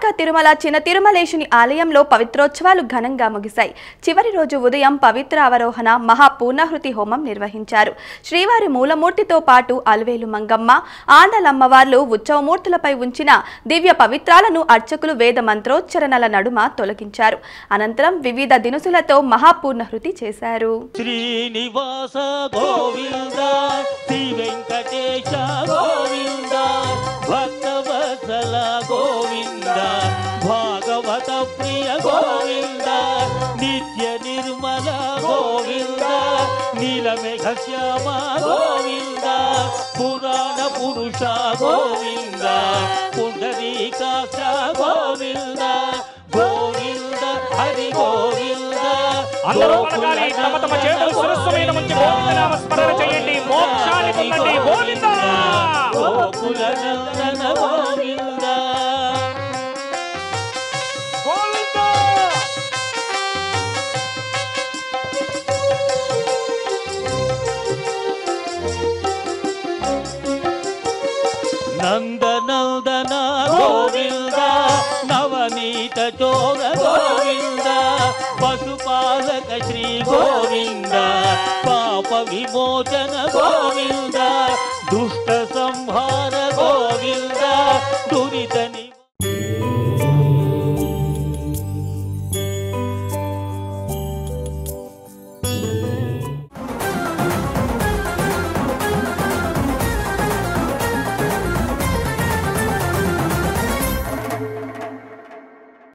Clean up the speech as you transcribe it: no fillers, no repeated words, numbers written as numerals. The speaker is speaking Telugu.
తిరుమల చిన్న తిరుమలేశుని ఆలయంలో పవిత్రోత్సవాలు ఘనంగా ముగిశాయి. చివరి రోజు ఉదయం పవిత్ర అవరోహణ మహాపూర్ణాహుతి హోమం నిర్వహించారు. శ్రీవారి మూలమూర్తితో పాటు అలవేలు మంగమ్మ, ఆండలమ్మవార్లు ఉత్సవమూర్తులపై ఉంచిన దివ్య పవిత్రాలను అర్చకులు వేద మంత్రోచ్చరణల నడుమ తొలగించారు. అనంతరం వివిధ దినుసులతో మహాపూర్ణాహుతి చేశారు. శ్రీనివాస గోవింద శ్రీ వెంకటేశ గోవింద భక్తవత్సల గోవింద భాగవత ప్రియ గోవింద నిత్య నిర్మల గోవింద నీలమేఘ శ్యామ గోవింద పురాణ పురుష గోవింద పుండరీకాక్ష గోవింద గోవింద హరి గోవింద. అందరూ పలకాలి, తమ తమ చేతులు శిరస్సు మీద ఉంచి గోవింద నామ స్మరణ చేయండి, మోక్షాన్ని పొందండి. గోవింద గోకుల నందన గోవింద గోవింద. నందనందన గోవింద నవనీత చోర గోవింద పశుపాలక శ్రీ గోవింద పాప విమోచన గోవింద దుష్ట సంహార గోవింద దురిత